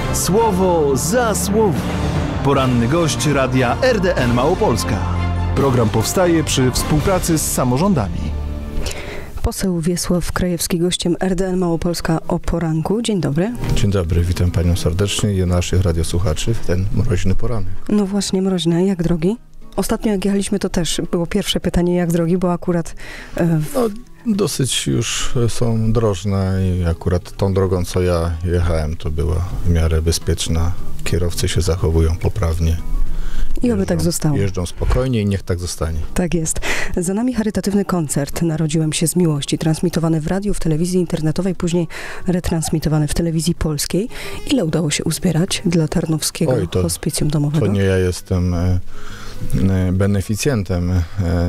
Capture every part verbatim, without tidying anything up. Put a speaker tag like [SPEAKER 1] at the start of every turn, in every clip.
[SPEAKER 1] Słowo za słowo. Poranny gość Radia R D N Małopolska. Program powstaje przy współpracy z samorządami.
[SPEAKER 2] Poseł Wiesław Krajewski, gościem R D N Małopolska o poranku. Dzień dobry.
[SPEAKER 3] Dzień dobry, witam panią serdecznie i naszych radiosłuchaczy w ten mroźny poranek.
[SPEAKER 2] No właśnie, mroźny. Jak drogi? Ostatnio jak jechaliśmy, to też było pierwsze pytanie, jak drogi, bo akurat... E, w...
[SPEAKER 3] no, dosyć już są drożne i akurat tą drogą, co ja jechałem, to była w miarę bezpieczna. Kierowcy się zachowują poprawnie.
[SPEAKER 2] I oby jeżdżą, tak zostało.
[SPEAKER 3] Jeżdżą spokojnie i niech tak zostanie.
[SPEAKER 2] Tak jest. Za nami charytatywny koncert Narodziłem się z miłości, transmitowany w radiu, w telewizji internetowej, później retransmitowany w telewizji polskiej. Ile udało się uzbierać dla Tarnowskiego Oj, to, hospicjum domowego?
[SPEAKER 3] To nie ja jestem e, beneficjentem e,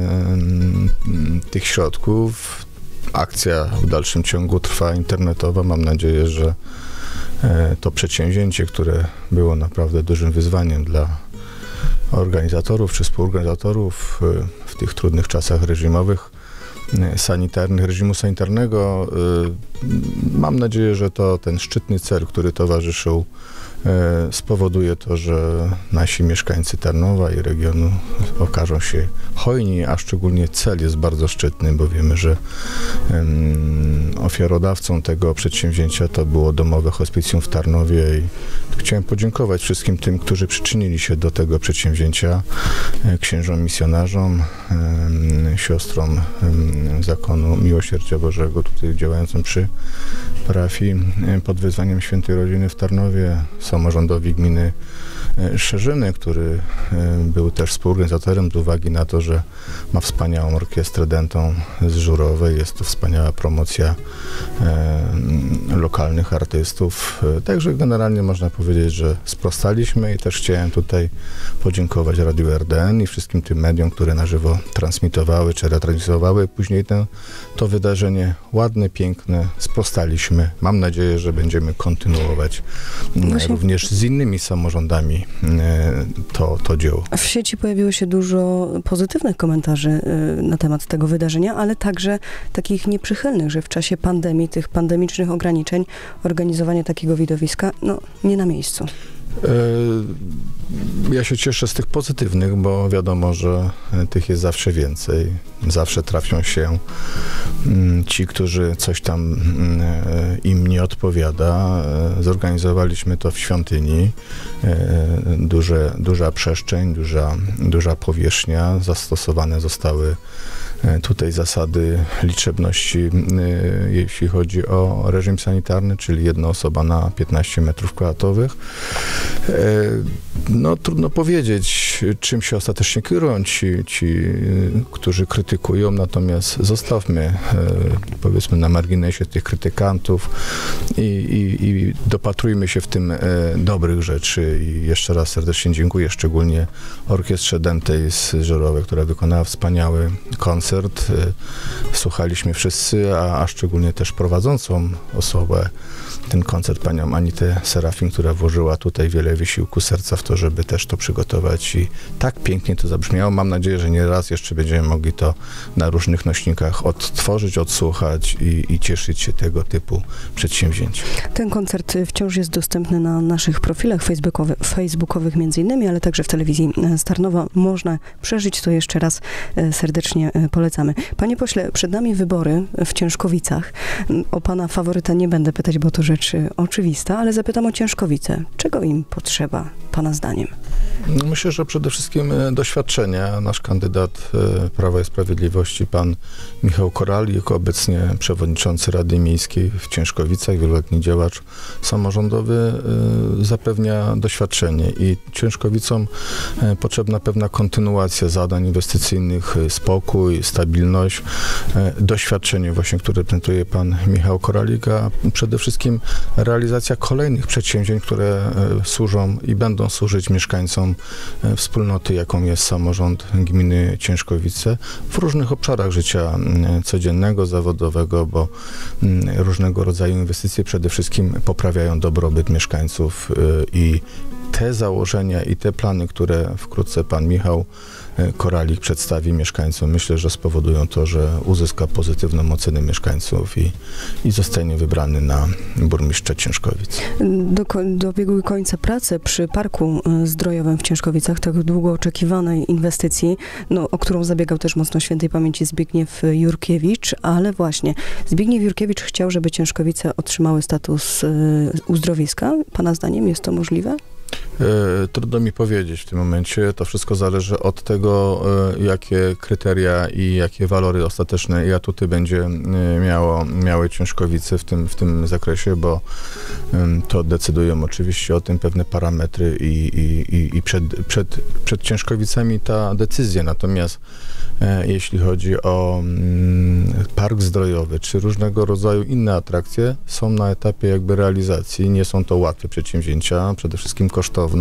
[SPEAKER 3] tych środków. Akcja w dalszym ciągu trwa internetowa. Mam nadzieję, że e, to przedsięwzięcie, które było naprawdę dużym wyzwaniem dla organizatorów czy współorganizatorów w tych trudnych czasach reżimowych, sanitarnych, reżimu sanitarnego. Mam nadzieję, że to ten szczytny cel, który towarzyszył, spowoduje to, że nasi mieszkańcy Tarnowa i regionu okażą się hojni, a szczególnie cel jest bardzo szczytny, bo wiemy, że um, ofiarodawcą tego przedsięwzięcia to było domowe hospicjum w Tarnowie i chciałem podziękować wszystkim tym, którzy przyczynili się do tego przedsięwzięcia, księżom misjonarzom, um, siostrom um, zakonu Miłosierdzia Bożego, tutaj działającym przy parafii pod wezwaniem Świętej Rodziny w Tarnowie, samorządowi gminy Szerzyny, który był też współorganizatorem z uwagi na to, że ma wspaniałą orkiestrę dętą z Żurowej. Jest to wspaniała promocja e, lokalnych artystów. Także generalnie można powiedzieć, że sprostaliśmy i też chciałem tutaj podziękować Radiu R D N i wszystkim tym mediom, które na żywo transmitowały czy retransmitowały później ten, to wydarzenie ładne, piękne. Sprostaliśmy. Mam nadzieję, że będziemy kontynuować Właśnie... również z innymi samorządami to, to dzieło.
[SPEAKER 2] W sieci pojawiło się dużo pozytywnych komentarzy na temat tego wydarzenia, ale także takich nieprzychylnych, że w czasie pandemii, tych pandemicznych ograniczeń, organizowanie takiego widowiska, no, nie na miejscu.
[SPEAKER 3] Ja się cieszę z tych pozytywnych, bo wiadomo, że tych jest zawsze więcej. Zawsze trafią się ci, którzy coś tam im nie odpowiada. Zorganizowaliśmy to w świątyni. Duże, duża przestrzeń, duża, duża powierzchnia. Zastosowane zostały tutaj zasady liczebności, jeśli chodzi o reżim sanitarny, czyli jedna osoba na piętnaście metrów kwadratowych. No trudno powiedzieć, czym się ostatecznie kierują ci, ci, którzy krytykują, natomiast zostawmy, powiedzmy, na marginesie tych krytykantów i, i, i dopatrujmy się w tym dobrych rzeczy. I jeszcze raz serdecznie dziękuję, szczególnie Orkiestrze Dętej z Żurowej, która wykonała wspaniały koncert. Słuchaliśmy wszyscy, a, a szczególnie też prowadzącą osobę, ten koncert, panią Anitę Serafin, która włożyła tutaj wiele wysiłku serca w to, żeby też to przygotować i tak pięknie to zabrzmiało. Mam nadzieję, że nie raz jeszcze będziemy mogli to na różnych nośnikach odtworzyć, odsłuchać i, i cieszyć się tego typu przedsięwzięć.
[SPEAKER 2] Ten koncert wciąż jest dostępny na naszych profilach facebookowych, facebookowych między innymi, ale także w telewizji z Tarnowa. Można przeżyć to jeszcze raz, serdecznie polecamy. Panie pośle, przed nami wybory w Ciężkowicach. O pana faworyta nie będę pytać, bo to rzecz oczywista, ale zapytam o Ciężkowice. Czego im potrzeba, pana zdaniem?
[SPEAKER 3] Myślę, że przede wszystkim doświadczenia. Nasz kandydat Prawa i Sprawiedliwości, pan Michał Koralik, obecnie przewodniczący Rady Miejskiej w Ciężkowicach, wieloletni działacz samorządowy, zapewnia doświadczenie i Ciężkowicom potrzebna pewna kontynuacja zadań inwestycyjnych, spokój, stabilność, doświadczenie właśnie, które prezentuje pan Michał Koralik, a przede wszystkim realizacja kolejnych przedsięwzięć, które służą i będą służyć mieszkańcom wspólnoty, jaką jest samorząd gminy Ciężkowice w różnych obszarach życia codziennego, zawodowego, bo różnego rodzaju inwestycje przede wszystkim poprawiają dobrobyt mieszkańców i te założenia i te plany, które wkrótce pan Michał Koralik przedstawi mieszkańcom, myślę, że spowodują to, że uzyska pozytywną ocenę mieszkańców i, i zostanie wybrany na burmistrza Ciężkowic.
[SPEAKER 2] Do, dobiegły końca prace przy Parku Zdrojowym w Ciężkowicach, tak długo oczekiwanej inwestycji, no, o którą zabiegał też mocno świętej pamięci Zbigniew Jurkiewicz, ale właśnie Zbigniew Jurkiewicz chciał, żeby Ciężkowice otrzymały status y, uzdrowiska. Pana zdaniem jest to możliwe?
[SPEAKER 3] E, trudno mi powiedzieć w tym momencie. To wszystko zależy od tego, e, jakie kryteria i jakie walory ostateczne i atuty będzie e, miało, miały Ciężkowice w tym, w tym zakresie, bo e, to decydują oczywiście o tym pewne parametry i, i, i, i przed, przed, przed Ciężkowicami ta decyzja. Natomiast e, jeśli chodzi o mm, park zdrojowy, czy różnego rodzaju inne atrakcje, są na etapie jakby realizacji. Nie są to łatwe przedsięwzięcia, przede wszystkim kosztowne.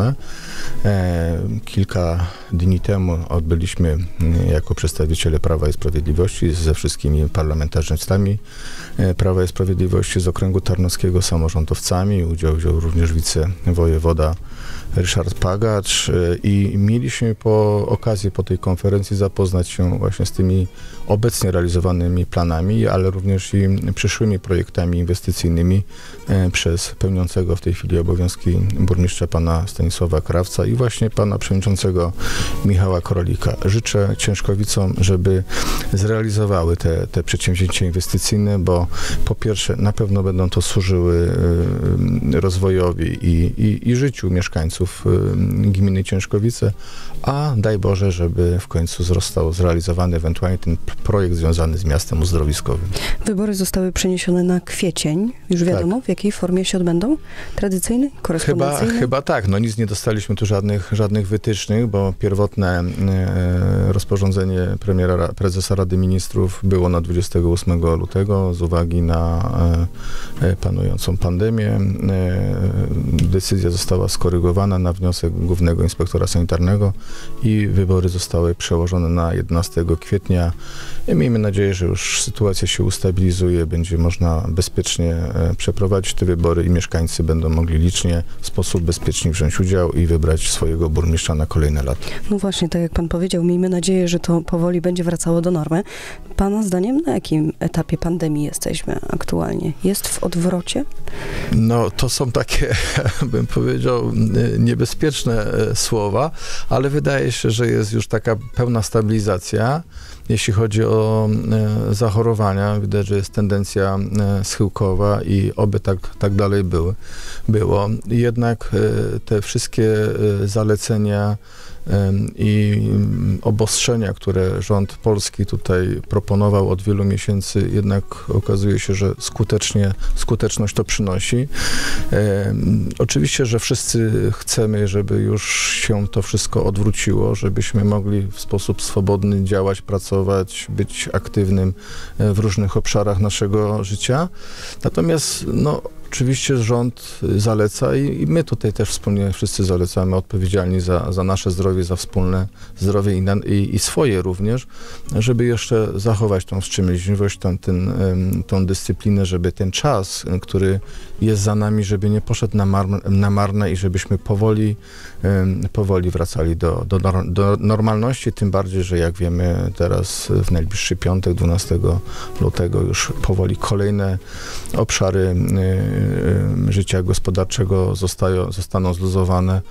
[SPEAKER 3] E, kilka dni temu odbyliśmy jako przedstawiciele Prawa i Sprawiedliwości ze wszystkimi parlamentarzystami e, Prawa i Sprawiedliwości z okręgu tarnowskiego, samorządowcami. Udział wziął również wicewojewoda Ryszard Pagacz e, i mieliśmy po okazji po tej konferencji zapoznać się właśnie z tymi obecnie realizowanymi planami, ale również i przyszłymi projektami inwestycyjnymi e, przez pełniącego w tej chwili obowiązki burmistrza pana Stanisława Krawca i właśnie pana przewodniczącego Michała Koralika. Życzę Ciężkowicom, żeby zrealizowały te, te przedsięwzięcia inwestycyjne, bo po pierwsze na pewno będą to służyły y, rozwojowi i, i, i życiu mieszkańców y, gminy Ciężkowice, a daj Boże, żeby w końcu został zrealizowany ewentualnie ten projekt związany z miastem uzdrowiskowym.
[SPEAKER 2] Wybory zostały przeniesione na kwiecień. Już wiadomo, tak. W jakiej formie się odbędą? Tradycyjny? Korespondencyjny?
[SPEAKER 3] Chyba, chyba tak. No nic nie dostaliśmy tu żadnych, żadnych wytycznych, bo pierwotne e, rozporządzenie premiera, prezesa Rady Ministrów było na dwudziestego ósmego lutego z uwagi na e, panującą pandemię. E, decyzja została skorygowana na wniosek Głównego Inspektora Sanitarnego i wybory zostały przełożone na jedenastego kwietnia. I miejmy nadzieję, że już sytuacja się ustabilizuje, będzie można bezpiecznie e, przeprowadzić te wybory i mieszkańcy będą mogli licznie, w sposób bezpieczny wziąć udział i wybrać swojego burmistrza na kolejne lata.
[SPEAKER 2] No właśnie, tak jak pan powiedział, miejmy nadzieję, że to powoli będzie wracało do normy. Pana zdaniem na jakim etapie pandemii jesteśmy aktualnie? Jest w odwrocie?
[SPEAKER 3] No to są takie, bym powiedział, niebezpieczne słowa, ale wydaje się, że jest już taka pełna stabilizacja. Jeśli chodzi o e, zachorowania, widać, że jest tendencja e, schyłkowa i oby tak, tak dalej były, było. Jednak e, te wszystkie e, zalecenia e, i obostrzenia, które rząd polski tutaj proponował od wielu miesięcy, jednak okazuje się, że skutecznie, skuteczność to przynosi. E, oczywiście, że wszyscy chcemy, żeby już się to wszystko odwróciło, żebyśmy mogli w sposób swobodny działać, pracować, być aktywnym w różnych obszarach naszego życia. Natomiast no, oczywiście rząd zaleca i, i my tutaj też wspólnie wszyscy zalecamy, odpowiedzialni za, za nasze zdrowie, za wspólne zdrowie i, na, i, i swoje również, żeby jeszcze zachować tą wstrzemięźliwość, tą, ten, tą dyscyplinę, żeby ten czas, który jest za nami, żeby nie poszedł na, mar, na marne i żebyśmy powoli, powoli wracali do, do, do normalności, tym bardziej, że jak wiemy teraz w najbliższy piątek, dwunastego lutego już powoli kolejne obszary życia gospodarczego zostają, zostaną zluzowane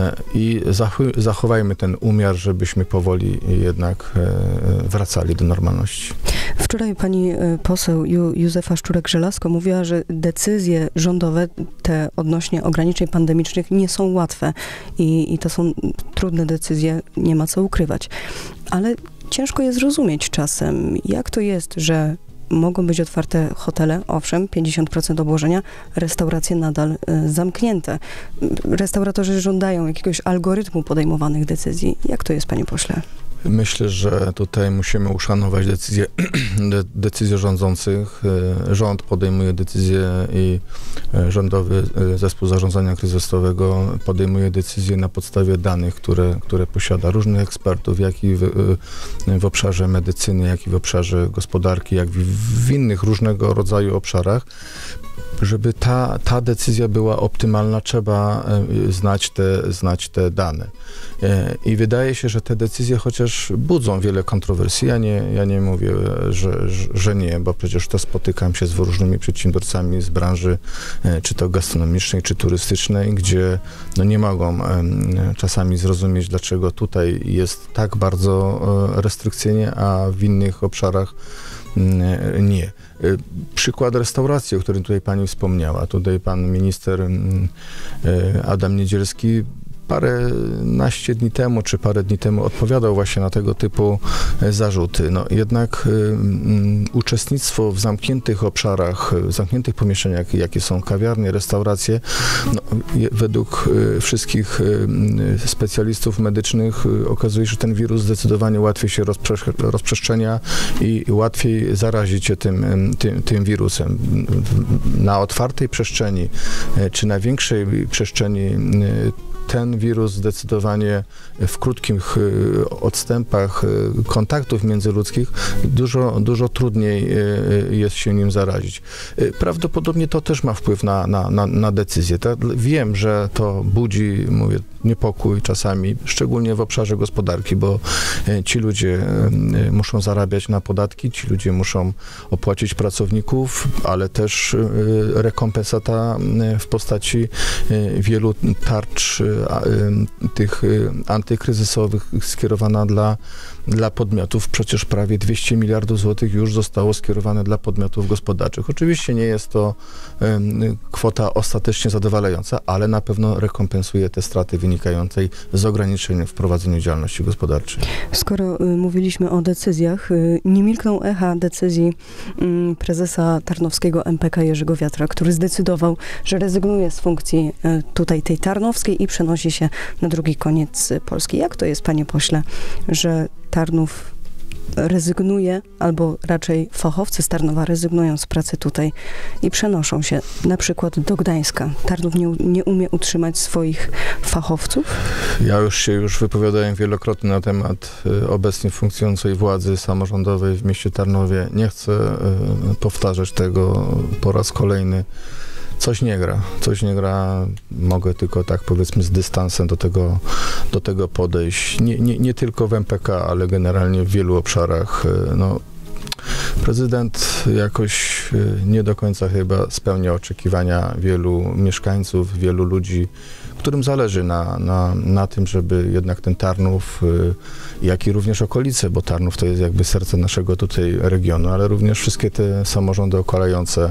[SPEAKER 3] i zachowajmy ten umiar, żebyśmy powoli jednak wracali do normalności.
[SPEAKER 2] Wczoraj pani poseł Józefa Szczurek-Żelazko mówiła, że decyzje rządowe, te odnośnie ograniczeń pandemicznych, nie są łatwe i, i to są trudne decyzje, nie ma co ukrywać. Ale ciężko jest zrozumieć czasem, jak to jest, że mogą być otwarte hotele, owszem, pięćdziesiąt procent obłożenia, restauracje nadal y, zamknięte. Restauratorzy żądają jakiegoś algorytmu podejmowanych decyzji. Jak to jest, panie pośle?
[SPEAKER 3] Myślę, że tutaj musimy uszanować decyzje, decyzje rządzących. Rząd podejmuje decyzje i rządowy zespół zarządzania kryzysowego podejmuje decyzje na podstawie danych, które, które posiada różnych ekspertów, jak i w, w obszarze medycyny, jak i w obszarze gospodarki, jak i w innych różnego rodzaju obszarach. żeby ta, ta decyzja była optymalna, trzeba znać te, znać te dane. I wydaje się, że te decyzje chociaż budzą wiele kontrowersji. Ja nie, ja nie mówię, że, że, że nie, bo przecież to spotykam się z różnymi przedsiębiorcami z branży, czy to gastronomicznej, czy turystycznej, gdzie no nie mogą czasami zrozumieć, dlaczego tutaj jest tak bardzo restrykcyjnie, a w innych obszarach nie. Przykład restauracji, o którym tutaj pani wspomniała. Tutaj pan minister Adam Niedzielski paręnaście dni temu, czy parę dni temu odpowiadał właśnie na tego typu zarzuty. No jednak um, uczestnictwo w zamkniętych obszarach, w zamkniętych pomieszczeniach, jakie są kawiarnie, restauracje, no, je, według y, wszystkich y, specjalistów medycznych y, okazuje się, że ten wirus zdecydowanie łatwiej się rozprze rozprzestrzenia i łatwiej zarazić się tym, tym, tym wirusem. Na otwartej przestrzeni, y, czy na większej przestrzeni y, ten wirus zdecydowanie w krótkich odstępach kontaktów międzyludzkich dużo, dużo trudniej jest się nim zarazić. Prawdopodobnie to też ma wpływ na, na, na, na decyzję. Wiem, że to budzi, mówię, niepokój czasami, szczególnie w obszarze gospodarki, bo ci ludzie muszą zarabiać na podatki, ci ludzie muszą opłacić pracowników, ale też rekompensata w postaci wielu tarcz tych antykryzysowych skierowana dla, dla podmiotów. Przecież prawie dwieście miliardów złotych już zostało skierowane dla podmiotów gospodarczych. Oczywiście nie jest to um, kwota ostatecznie zadowalająca, ale na pewno rekompensuje te straty wynikającej z ograniczeń w prowadzeniu działalności gospodarczej.
[SPEAKER 2] Skoro y, mówiliśmy o decyzjach, y, nie milkną echa decyzji y, prezesa Tarnowskiego M P K Jerzego Wiatra, który zdecydował, że rezygnuje z funkcji y, tutaj tej tarnowskiej i przenosi się na drugi koniec Polski. Jak to jest, panie pośle, że Tarnów rezygnuje, albo raczej fachowcy z Tarnowa rezygnują z pracy tutaj i przenoszą się na przykład do Gdańska? Tarnów nie, nie umie utrzymać swoich fachowców?
[SPEAKER 3] Ja już się już wypowiadałem wielokrotnie na temat y, obecnie funkcjonującej władzy samorządowej w mieście Tarnowie. Nie chcę y, powtarzać tego po raz kolejny. Coś nie gra, coś nie gra, mogę tylko tak powiedzmy z dystansem do tego, do tego podejść. Nie, nie, nie tylko w M P K, ale generalnie w wielu obszarach. No, prezydent jakoś nie do końca chyba spełnia oczekiwania wielu mieszkańców, wielu ludzi, którym zależy na, na, na tym, żeby jednak ten Tarnów, jak i również okolice, bo Tarnów to jest jakby serce naszego tutaj regionu, ale również wszystkie te samorządy okalające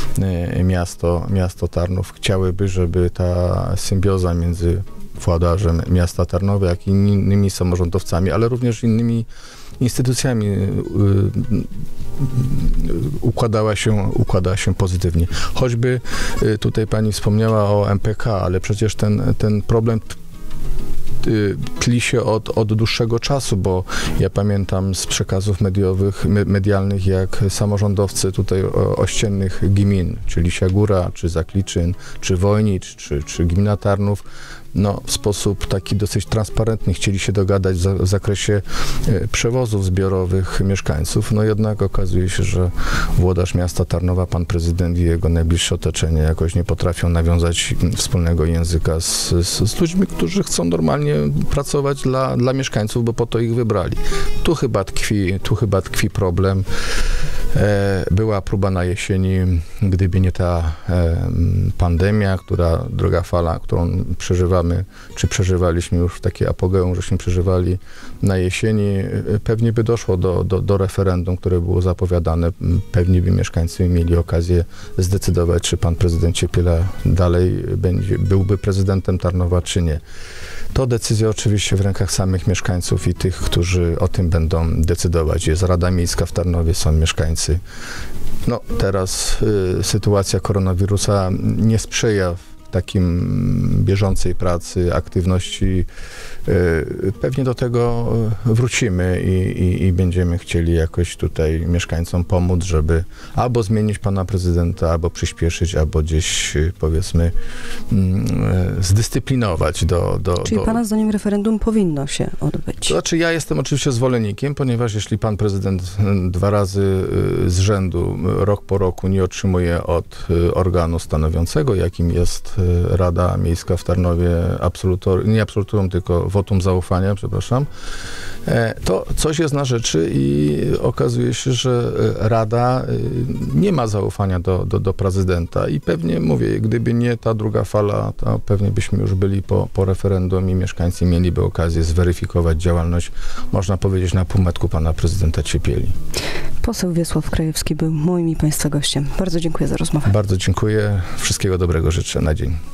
[SPEAKER 3] miasto, miasto Tarnów chciałyby, żeby ta symbioza między włodarzem miasta Tarnowa, jak i innymi samorządowcami, ale również innymi instytucjami układała się, układała się pozytywnie. Choćby tutaj pani wspomniała o M P K, ale przecież ten, ten problem tli się od, od dłuższego czasu, bo ja pamiętam z przekazów mediowych, medialnych, jak samorządowcy tutaj ościennych gmin, czyli Siagóra, czy Zakliczyn, czy Wojnicz, czy, czy gmina Tarnów, no, w sposób taki dosyć transparentny chcieli się dogadać za, w zakresie e, przewozów zbiorowych mieszkańców. No jednak okazuje się, że włodarz miasta Tarnowa, pan prezydent i jego najbliższe otoczenie jakoś nie potrafią nawiązać wspólnego języka z, z, z ludźmi, którzy chcą normalnie pracować dla, dla mieszkańców, bo po to ich wybrali. Tu chyba tkwi, tu chyba tkwi problem. Była próba na jesieni, gdyby nie ta pandemia, która, druga fala, którą przeżywamy, czy przeżywaliśmy już w takiej apogeum, żeśmy przeżywali na jesieni, pewnie by doszło do, do, do referendum, które było zapowiadane. Pewnie by mieszkańcy mieli okazję zdecydować, czy pan prezydent Ciepiela dalej będzie, byłby prezydentem Tarnowa, czy nie. To decyzja oczywiście w rękach samych mieszkańców i tych, którzy o tym będą decydować. Jest Rada Miejska w Tarnowie, są mieszkańcy. No teraz y, sytuacja koronawirusa nie sprzyja takim bieżącej pracy, aktywności. Y, pewnie do tego wrócimy i, i, i będziemy chcieli jakoś tutaj mieszkańcom pomóc, żeby albo zmienić pana prezydenta, albo przyspieszyć, albo gdzieś powiedzmy zdyscyplinować do... do
[SPEAKER 2] Czyli
[SPEAKER 3] do...
[SPEAKER 2] pana zdaniem referendum powinno się odbyć?
[SPEAKER 3] To znaczy ja jestem oczywiście zwolennikiem, ponieważ jeśli pan prezydent dwa razy z rzędu, rok po roku nie otrzymuje od organu stanowiącego, jakim jest Rada Miejska w Tarnowie, absolutor, nie absolutorium, tylko wotum zaufania, przepraszam, to coś jest na rzeczy i okazuje się, że Rada nie ma zaufania do, do, do prezydenta i pewnie, mówię, gdyby nie ta druga fala, to pewnie byśmy już byli po, po referendum i mieszkańcy mieliby okazję zweryfikować działalność, można powiedzieć, na półmetku pana prezydenta Ciepieli.
[SPEAKER 2] Poseł Wiesław Krajewski był moim i państwa gościem. Bardzo dziękuję za rozmowę.
[SPEAKER 3] Bardzo dziękuję. Wszystkiego dobrego życzę na dzień.